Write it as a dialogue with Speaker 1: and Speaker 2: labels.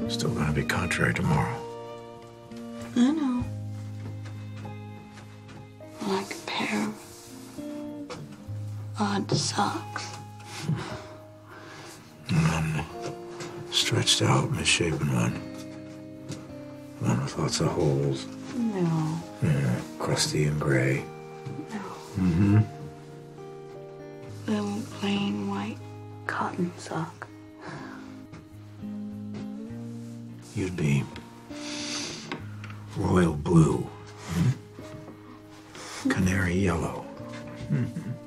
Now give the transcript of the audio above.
Speaker 1: Still gonna be contrary tomorrow.
Speaker 2: I know. Like a pair of odd socks.
Speaker 1: Stretched out, misshapen one. One with lots of holes.
Speaker 2: No.
Speaker 1: Yeah, crusty and gray.
Speaker 2: No.
Speaker 1: Mm-hmm.
Speaker 2: Little plain white cotton sock.
Speaker 1: You'd be royal blue. Canary yellow.